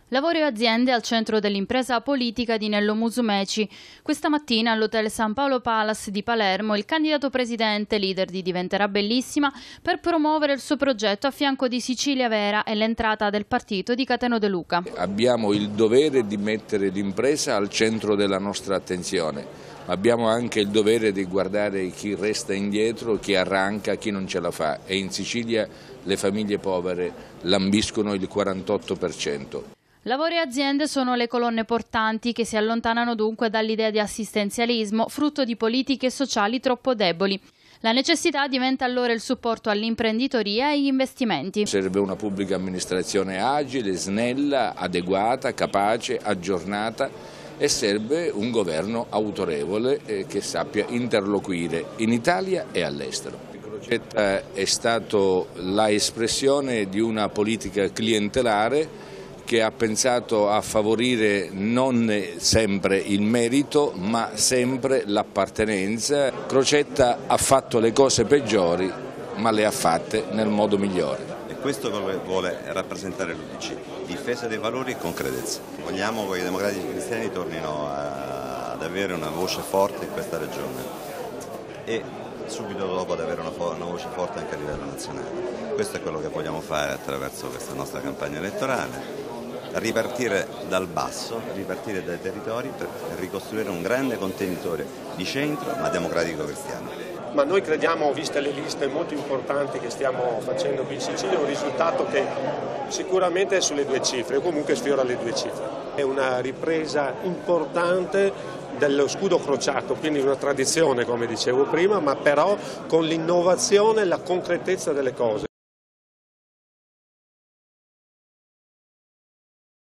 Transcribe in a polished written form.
Lavoro e aziende al centro dell'impresa politica di Nello Musumeci. Questa mattina all'Hotel San Paolo Palace di Palermo il candidato presidente, leader di Diventerà Bellissima, per promuovere il suo progetto a fianco di Sicilia Vera e l'entrata del partito di Cateno De Luca. Abbiamo il dovere di mettere l'impresa al centro della nostra attenzione, ma abbiamo anche il dovere di guardare chi resta indietro, chi arranca, chi non ce la fa, e in Sicilia le famiglie povere lambiscono il 48%. Lavoro e aziende sono le colonne portanti che si allontanano dunque dall'idea di assistenzialismo, frutto di politiche sociali troppo deboli. La necessità diventa allora il supporto all'imprenditoria e agli investimenti. Serve una pubblica amministrazione agile, snella, adeguata, capace, aggiornata, e serve un governo autorevole che sappia interloquire in Italia e all'estero. Crocetta è stato l'espressione di una politica clientelare che ha pensato a favorire non sempre il merito ma sempre l'appartenenza. Crocetta ha fatto le cose peggiori ma le ha fatte nel modo migliore. E questo vuole rappresentare l'UDC, difesa dei valori con credenza. Vogliamo che i democratici cristiani tornino ad avere una voce forte in questa regione e subito dopo ad avere una voce forte anche a livello nazionale. Questo è quello che vogliamo fare attraverso questa nostra campagna elettorale. Ripartire dal basso, ripartire dai territori per ricostruire un grande contenitore di centro ma democratico cristiano. Ma noi crediamo, viste le liste molto importanti che stiamo facendo qui in Sicilia, un risultato che sicuramente è sulle 2 cifre, o comunque sfiora le 2 cifre. È una ripresa importante dello scudo crociato, quindi una tradizione come dicevo prima, ma però con l'innovazione e la concretezza delle cose.